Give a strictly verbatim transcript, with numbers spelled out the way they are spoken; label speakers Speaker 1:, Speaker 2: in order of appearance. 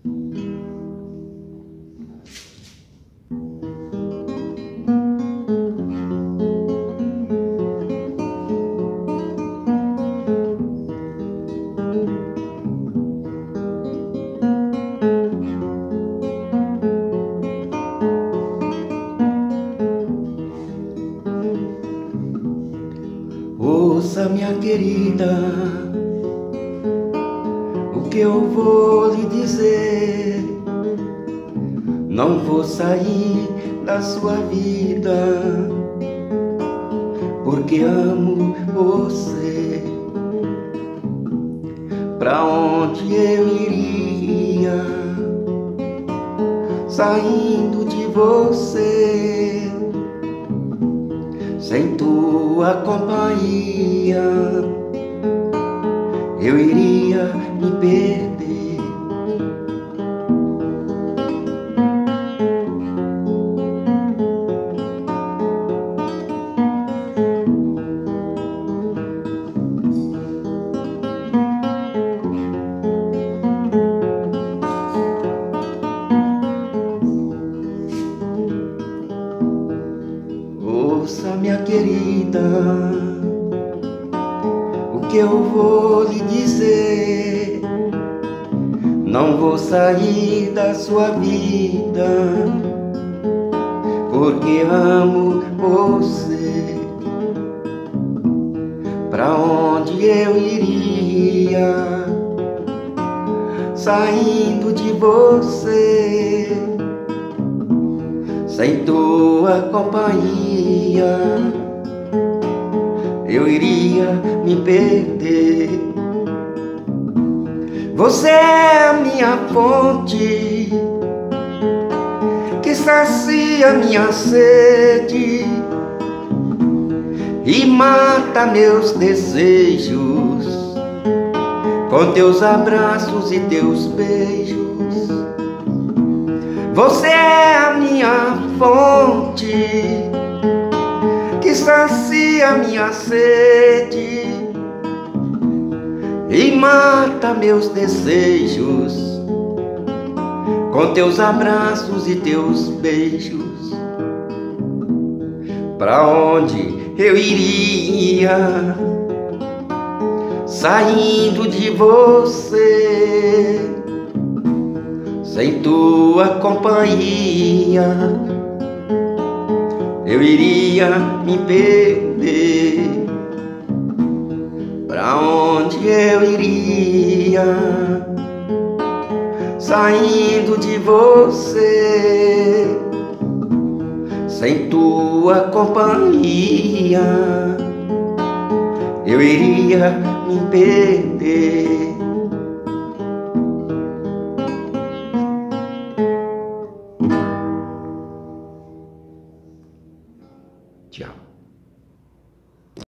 Speaker 1: Ouça, minha querida, o que eu vou lhe dizer. Não vou sair da sua vida, porque amo você. Pra onde eu iria, saindo de você? Sem tua companhia, eu iria me perder. Ouça, minha querida, o que eu vou lhe dizer. Não vou sair da sua vida, porque amo você. Pra onde eu iria, saindo de você? Sem tua companhia, eu iria me perder. Você é a minha fonte, que sacia minha sede e mata meus desejos com teus abraços e teus beijos. Você é a minha fonte, que sacia minha sede e mata meus desejos com teus abraços e teus beijos. Pra onde eu iria, saindo de você? Sem tua companhia, eu iria me perder. Pra onde eu iria, saindo de você? Sem tua companhia, eu iria me perder.